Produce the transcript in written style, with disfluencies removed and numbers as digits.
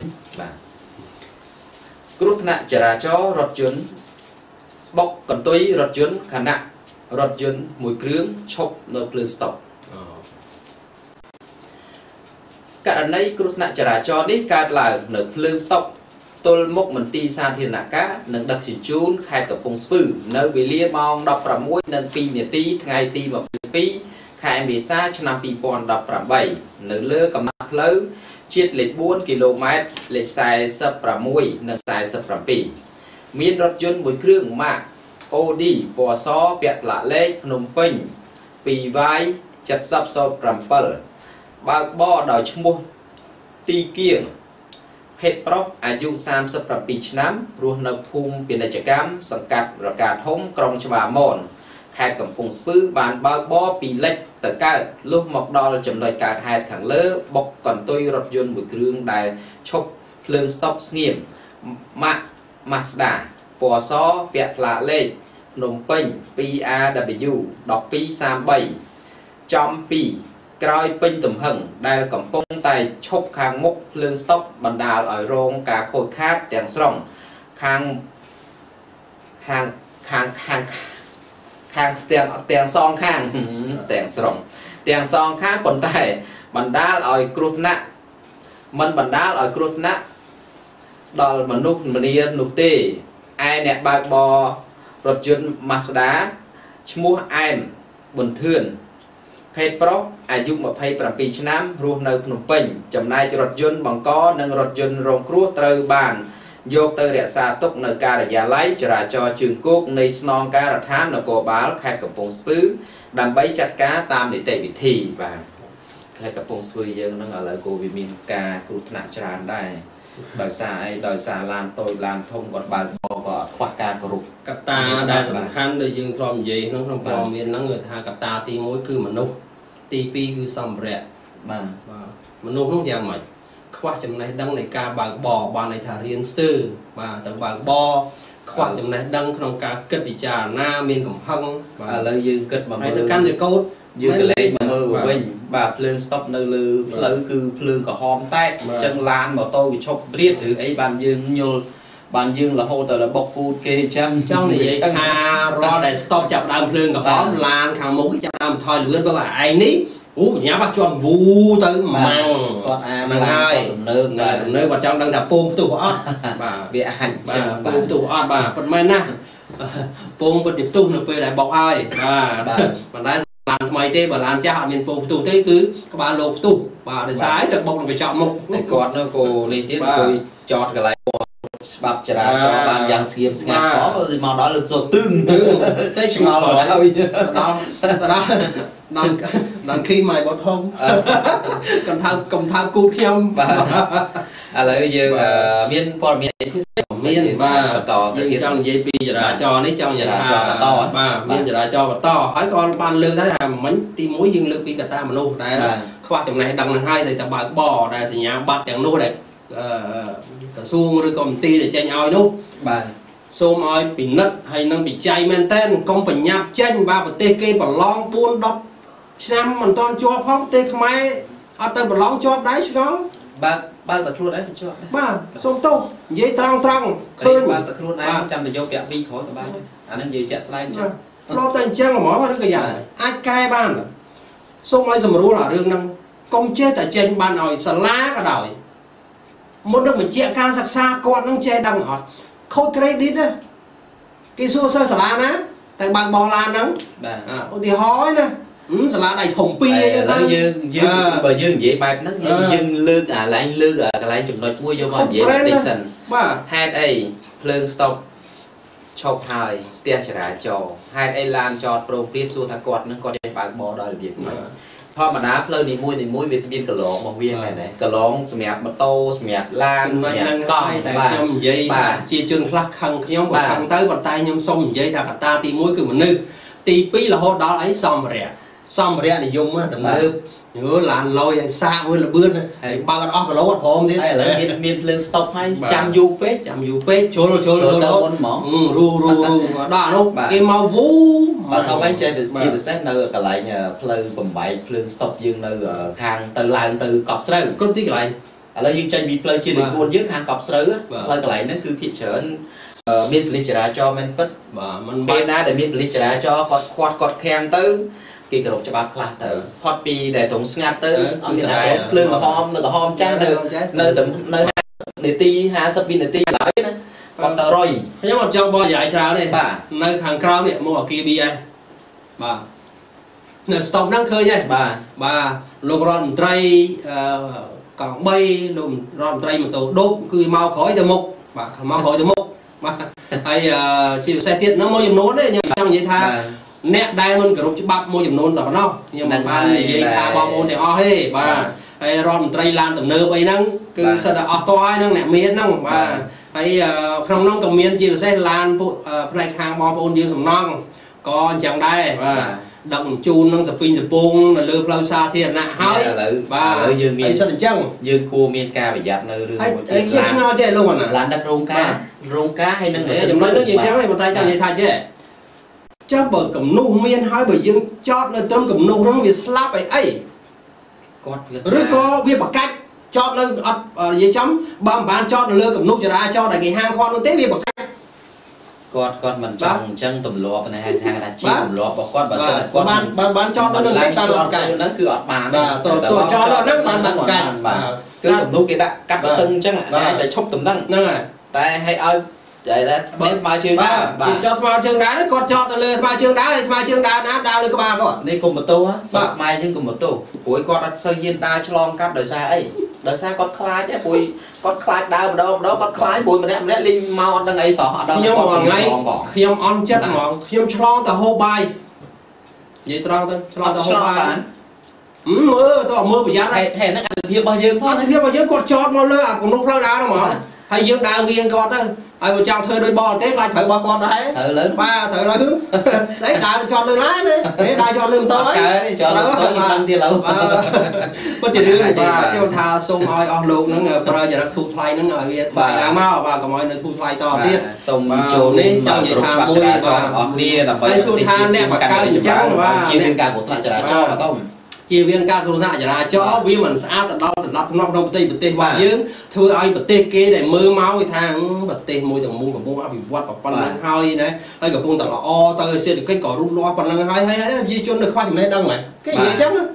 បាទគ្រោះថ្នាក់ចរាចរណ៍រថយន្តបុកកន្ទុយរថយន្តខណៈរថយន្តមួយគ្រឿងឈប់នៅភ្លើងស្តុបករណីគ្រោះថ្នាក់ចរាចរណ៍នេះកើតឡើងនៅភ្លើងស្តុបទល់មុខមន្ទីរសាធារណការនិងដឹកជញ្ជូនខេត្តកំពង់ស្ពឺនៅវេលាម៉ោង 16:02 នាទីថ្ងៃទី 22 ខែមេសាឆ្នាំ 2018 នៅលើកំណត់ផ្លូវជាតិលេខ 4 គីឡូម៉ែត្រលេខ 46 និង 47 មានរថយន្តមួយគ្រឿងម៉ាក Audi ពណ៌សពាក់ផ្លាកលេខភ្នំពេញ 2Y7007 បើកបរដោយឈ្មោះទីគៀងភេទប្រុសអាយុ 37 ឆ្នាំរស់នៅភូមិពាណិជ្ជកម្មសង្កាត់រកាធំក្រុងច្បារមនខេត្តកំពង់ស្ពឺបានបើកបរពីលិចទៅកើតលុះមកដល់ចំណុចកើតហេតុខាងលើបុកកន្ទុយរថយន្តមួយគ្រឿងដែលឈប់ភ្លើងស្តុបស្ងៀមម៉ាក Mazda ពណ៌សពាក់ផ្លាកលេខភ្នំពេញ 2RW 1233ចំពីក្រោយពេញទំហឹងដែលកំពុងតែឈប់ខាងមុខភ្លើងស្តុបបណ្ដាលឲ្យរងការខូចខាតទាំងស្រុងខាងទាំងសងខាងទាំងស្រុងទាំងសងខាងប៉ុន្តែបណ្ដាលឲ្យគ្រោះថ្នាក់មិនបណ្ដាលឲ្យគ្រោះថ្នាក់ដល់មនុស្សម្នានោះទេឯអ្នកបើកបររថយន្ត Mazda ឈ្មោះអែមប៊ុនធឿនភេទប្រុសអាយុ 27 ឆ្នាំរស់នៅភ្នំពេញចំណែករថយន្តបង្កនិងរថយន្តរងគ្រោះត្រូវបានយកទៅរក្សាទុកនៅការិយាល័យចរាចរណ៍ជើងគោកនៃស្នងការដ្ឋាននគរបាលខេត្តកំពង់ស្ពឺដើម្បីចាត់ការតាមនីតិវិធីបាទខេត្តកំពង់ស្ពឺយើងនឹងឥឡូវក៏វាមានការគ្រោះថ្នាក់ច្រើនដែរដោយសារអីដោយសារឡានតូចឡានធំគាត់បើកបរក៏ខ្វះការគោរពកត្តាដែលសំខាន់ដែលយើងធ្លាប់និយាយក្នុងព័ត៌មានហ្នឹងគឺថាកត្តាទី1គឺមនុស្សទី2គឺសម្ភារៈបាទមនុស្សនោះយ៉ាងម៉េចខ្វះចំណេះដឹងនៃការបើកបរបានន័យថារៀនស្ទើរបាទទៅបើកបរខ្វះចំណេះដឹងក្នុងការគិតពិចារណាមានកំហឹងបាទឥឡូវយើងគិតមកមើលហើយទៅកាន់តែកូដយើងកលេចមកមើលវិញបាទភ្លើងស្តុបនៅលើផ្លូវគឺភ្លើងក្រហមតែតអញ្ចឹងឡានម៉ូតូវាឈប់ព្រាតឬអីបានយើងញល់បានយើងរហូតដល់បុកគូតគេអញ្ចឹងចង់និយាយថារាល់ដែលស្តុបចាប់ដើមភ្លើងក្រហមឡានខាងមុខចាប់ដើមថយលឿនបើឯងនេះអូបញ្ញាបាក់ជាប់វូទៅម៉ាំងគាត់អាហ្នឹងហើយទំនើបគាត់ចង់ដឹងថាពងផ្ទុះអត់បាទវាអាចបាទពងផ្ទុះអត់បាទប៉ុន្តែណាពងពិតជាផ្ទុះនៅពេលដែលបុកហើយបាទប៉ុន្តែឡានថ្មីទេបើឡានចាស់អត់មានពងផ្ទុះទេគឺក្បាលលោកផ្ទុះបាទដោយសារតែបុកនឹងកញ្ចក់មុខគាត់នោះក៏នេះទៀតអង្គុយចតកន្លែងច្បាប់ចរាចរណ៍បានយ៉ាងស្ងៀមស្ងាត់ផងមកដល់លើកសូតទឹងតែឆ្ងល់ហើយដល់គ្រីមកបោះធំកំថើបគូខ្ញុំបាទឥឡូវយើងមានព័ត៌មានមានបាទយើងចង់និយាយពីចរាចរណ៍នេះចង់និយាយថាបាទមានចរាចរណ៍បន្តហើយក៏បានលើកដែរថាមិញទី1យើងលើកពីកត្តាមនុស្សដែលខ្វះចំណេះដឹងនឹងហើយតែបើកបរដែលសញ្ញាបត្រទាំងនោះដែលក្រសួងឬក៏មន្ទីរដែលចេញឲ្យនោះបាទសូមឲ្យពិនិត្យហើយនឹងពិច័យមែនតើកុំបញ្ញាប់ចេញបាទប្រទេសគេប្រឡង4-10ឆ្នាំមិនទាន់ជាប់ផងប្រទេសខ្មែរអត់ទៅប្រឡងជាប់ដែរឆ្ងល់បើតែខ្លួនឯងទៅជាប់បាទសូមទោសនិយាយត្រង់ឃើញបើតែខ្លួនឯងចាំទៅយកពាក់2ក្រោយក៏បានអានឹងនិយាយជាក់ស្ដែងចឹងធ្លាប់តែអញ្ចឹងហ្មងឬក៏យ៉ាងអាចកែបានសូមឲ្យសម្រួលអារឿងហ្នឹងកុំចេះតែចេញបានឲ្យសាលាក៏ដោយមុននឹងបញ្ជាក់ការសិក្សាគាត់នឹងចេះដឹងអត់ខូច credit ណាគេសួរសិស្សសាលាណាតែបើកបោះឡានហ្នឹងបាទឧទាហរណ៍ណាសាលាដៃធំ2 អីទៅយើងបើយើងនិយាយបែបហ្នឹងយើងលើកអាឡើងលើកកន្លែងចំណុចមួយយកមកនិយាយបន្តិចសិនបាទហេតុអីភ្លើងស្តុបឈប់ហើយស្ទះចរាចរណ៍ហេតុអីឡានចតប្រងព្រាតសួរថាគាត់នឹងគាត់ចេះបើកបរដោយរបៀបម៉េចធម្មតាផ្លូវនីមួយវាមានកន្លងរបស់វាមែនទេកន្លងសម្រាប់ម៉ូតូសម្រាប់ឡានសម្រាប់កង់តែខ្ញុំនិយាយថាជាជនខ្លះខឹងខ្ញុំបើខឹងទៅប៉ុន្តែខ្ញុំសូមនិយាយថាកត្តាទី1គឺមនុស្សទី2រហូតដល់អីសម្ភារៈនិយមទំនើបឡានលយឲ្យសាកមួយលបឿនហើយបើកអត់អស់គីឡូអត់ព្រមទៀតឥឡូវមានភ្លើងស្តុបហើយចាំយូរពេកជុលទៅមុនហ្មងរូដល់នោះគេមកវូបើថាវិញចេះជាពិសេសនៅកន្លែងផ្លូវបំបែកភ្លើងស្តុបយើងនៅខាងទៅឡើងទៅកប់ស្រូវគ្រប់ទីកន្លែង là dương tranh bị plei trên đường buôn dưới hàng cọp sớ là cái này nó cứ thị trở miền lịch sử cho mình bất mình bên na để miền lịch sử cho quạt khen tới cái group cho bác là tới hot pi để tổng snap tới ở miền nào lương là hom cha nơi tầm nơi để ti 50 pin để ti lại đó còn tờ rồi nhưng mà trong bao giải trà đây nơi hàng cao này mua ở kia bia bà nè stop năng khơi nha bà lục ròn tray còn bay lục ròn tray mà tổ đốt cứ mau khỏi từ mục bà mau khỏi từ mục mà hay chịu xe tiết nó mua dùm nón đấy nhưng mà trong vậy tha nét diamond group chứ bắp mua dùm nón tao nó nhưng mà ban này vậy tha bom ôn để o hết bà hay ròn tray lan tầm nơ bay năng cứ sao đã o to năng nè miên năng bà hay trong nông cầm miên chịu xe lan này hàng bom ôn như sầm non còn chẳng đây đặng chun nông sập pin sập pung là lừa lâu xa thì nè hỏi bà dương miên sao chăng dương cua miên ca bị giặt nơi ấy cái nó chơi luôn à là đất rong cá hay nâng để nói cái gì chứ mày một tay cho vậy thay chứ chắc bờ cầm nu miên hỏi bởi dương chót nơi trong cầm nu nó bị slap ấy rồi có việc bạc cách chót nơi gì chấm băm bàn chót là lừa cầm nu cho ra cho đại cái hang con nó té việc bạc cách con mình trong chân tùm lúa này hàng là chi tùm lúa bỏ con con bán cho nó lên ta cho nó cứ ọt bàn tổ cho nó rất bàn cạnh cứ tùm lúa cái đã cắt tưng chứ ạ để chốc tùm đăng tại hay ơi vậy đó bớt mai chương đá cho mai chương đá đấy con cho tao lên mai chương đá đá lên các bà con đi cùng một tô á sọt mai nhưng cùng một tô cuối con đặt sơ yên đa cho lon cắt đời xa ấy đời xa con khai chứ bùi con khai đau đâu con khai bùi mình em lên mau đang ấy sọ đâu nhưng mà ngay khi ông on chất mà khi ông cho tao hô bài vậy tao hô bài mưa tao mưa bây giờ này thèn nó ăn phía bao nhiêu con chót nó lơ còn lúc đá đâu mà hay dương đá viên con đó ai mà cho thuê đôi bò tết lại thử ba con đấy thử lớn ba thử lớn sẽ đá cho lưng lá đấy để đá cho lưng tôi cho lưng tôi nhưng tăng tiền lâu có chuyện riêng và cho thà sông oi on luôn nó bây giờ nó thu thay nó ngồi việt bài làm mau và còn mọi người thu thay to biết sông trồn đấy trong vậy thà môi cho on bia là bởi su than đẹp và cao trắng và chia viên ca của lại trả cho mà không chia viên ca thu lại trả cho vì mình xã tận đâu tận lắp nông tây bật tây vào dưới thưa ai bật tây kia để mưa máu cái thang bật tây môi tầng muôn của buông áo bị quát vào pan lăng hai này ai của buông tận là o tơi xe được cái cỏ rút loa pan lăng hai hay di chôn được khoa chừng này đông này cái gì chắc